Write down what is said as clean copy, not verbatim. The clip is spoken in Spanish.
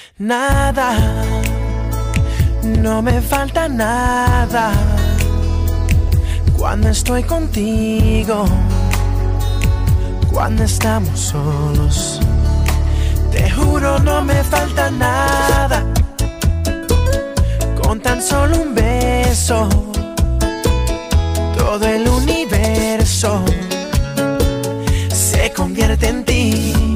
Nada, no me falta nada cuando estoy contigo. Cuando estamos solos, te juro no me falta nada. Con tan solo un beso, todo el universo se convierte en ti.